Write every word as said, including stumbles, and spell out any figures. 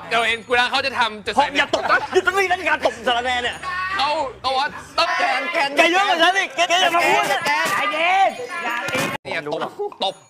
เดี๋ยวเห็นกูนะเขาจะทำจะพอใส่อย่าตบนะหยุดตรงนี้นะการตบสารแนเนี่ยเขาเขาว่าต้องแกนแกนแกเยอะกว่าฉันอีกแกอย่ามาพูดแกไอ้เดนอย่าตีเนี่ยตบตบ